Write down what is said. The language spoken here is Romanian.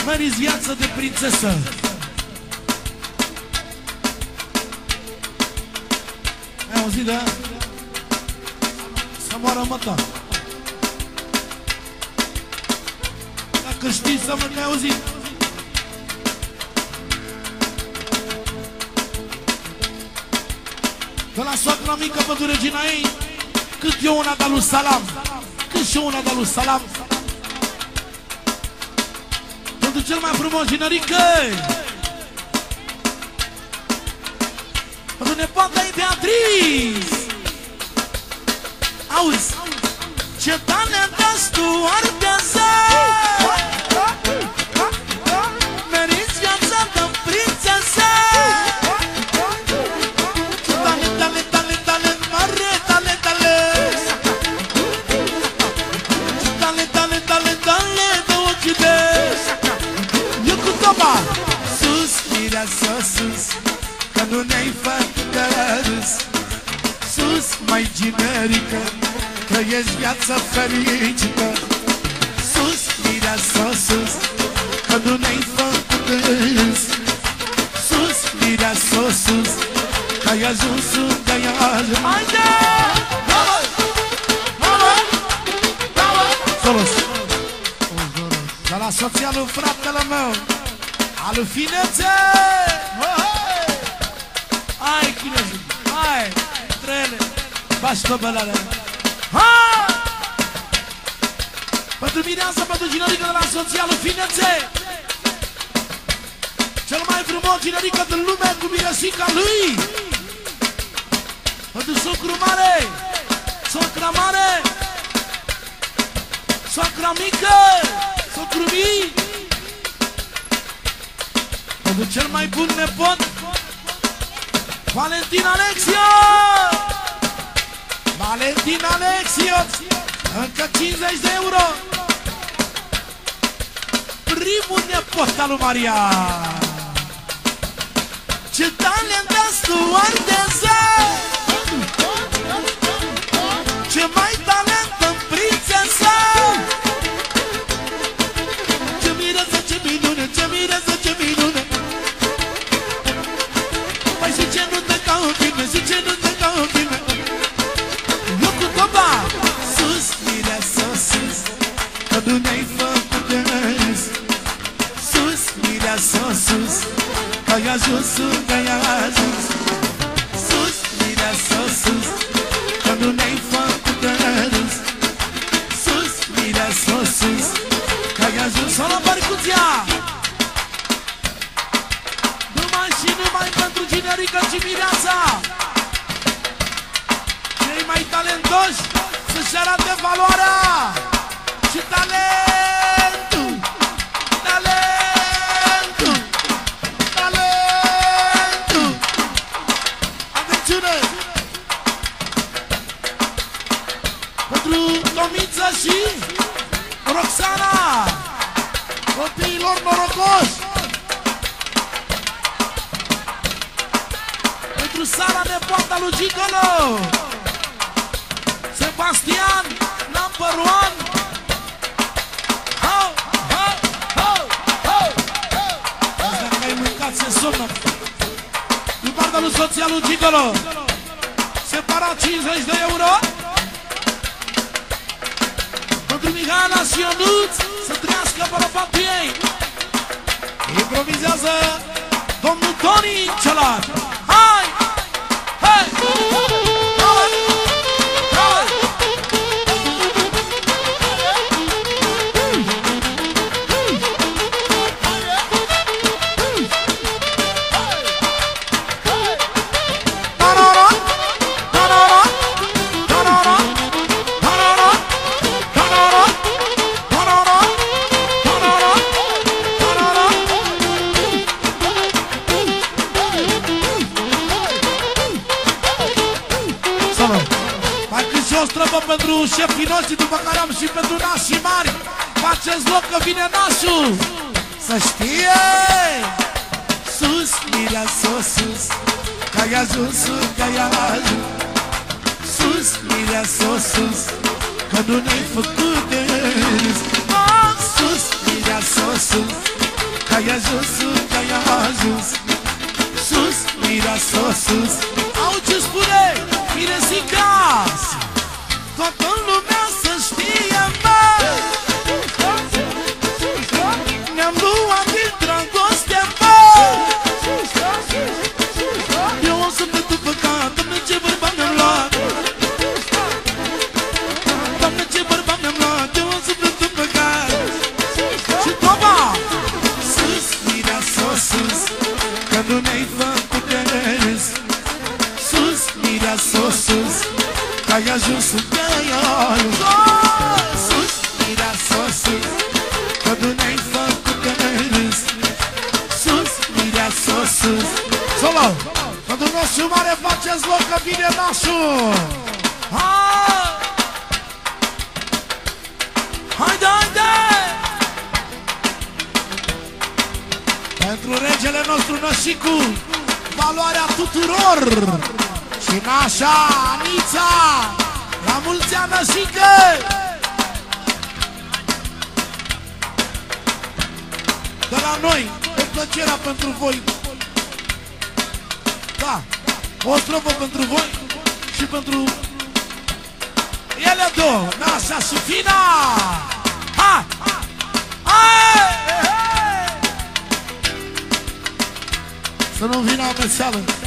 Meriți viață de prințesă. Ai auzit de aia? Să moară măta. Dacă știi să mă, că ai auzit. De la soacra mică pentru regina ei, cât e una de lui Salam, cât și una de lui Salam. Pentru cel mai frumos generică, pentru nepoata ei Beatriz. Auzi, ce talent ești tu, arteză, meriți viața de prințesă. Sus, mireasă, sus, că nu ne-ai făcut de râs. Sus, mai generică, că ești viață fericită. Sus, mireasă, sus, că nu ne-ai făcut de râs. Sus, mireasă, sus, că ai ajuns unde ai ajuns. Haide! Bravo! Bravo! Bravo! Solos! De la soția lui fratele meu, alu finețe! Hai, chinezul! Hai! Trele! Bași pe bălare! Hai! Pentru mireasă, pentru ginerică de la soția lui finețe! Cel mai frumos ginerică din lume cu miresica lui! Pentru socru mare! Socra mare! Socra mică! Socru mic! Pentru cel mai bun nepot, Valentin Alexio! Valentin Alexio! Încă 50 de euro! Primul nepot al lui Maria! Ce talent ești tu, arteză! Ce mai talent în prințesă! Ce mireasă, ce minune, ce mireasă, ce minune! Păi și ce nu te ca în filme, și ce nu te ca în filme? Eu cu toba! Sus, mireasă, sus, că nu ne-ai făcut de râs. Sus, mireasă, sus, că ai ajuns unde ai ajuns. Sus, mireasă, sus, că nu ne-ai făcut de râs. Sus, mireasă, sus, că ai ajuns la percuția. Numai și numai pentru generică și mireasa. Cei mai talentoși să-și arate valoarea și talentul. Talentul. Talentul. Atențiune! Pentru Tomița și Roxana, copiilor norocoși. Pentru Sara, nepoata lui Gigolo, Sebastian, number one. Ho, ho, ho, ho, ho. Dacă ai mâncat, se somnă. Din partea lui soția lui Gigolo, separat 50 de euro. Pentru Mihaela și Ionuț, să trăiască bărbatul ei. Improvizează domnul Toni Ciolac. Hai! Hai! Hai! Hai! Pentru șefii noștri, după care am și pentru nașii mari. Faceți loc că vine nașul. Să știe! Sus, mireasă, sus, că ai ajuns, că ai ajuns. Sus, mireasă, sus, că nu ne-ai făcut de râs. Sus, mireasă, sus, ajuns sub găiolul. Sus, mireasă, sus, că tu ne-ai făcut de râs. Sus, mireasă, sus. Solo! Pentru nostru mare faceți loc că vine nașul. Haide, haide! Pentru regele nostru Nășicu, valoarea tuturor. Și nașa, Anița, la mulți ani, Nășică! De la noi, o plăcerea pentru voi. Da, o strofă pentru voi și pentru ele două, Nașa și Fina. Ha! Hai! Să nu vină amețeală.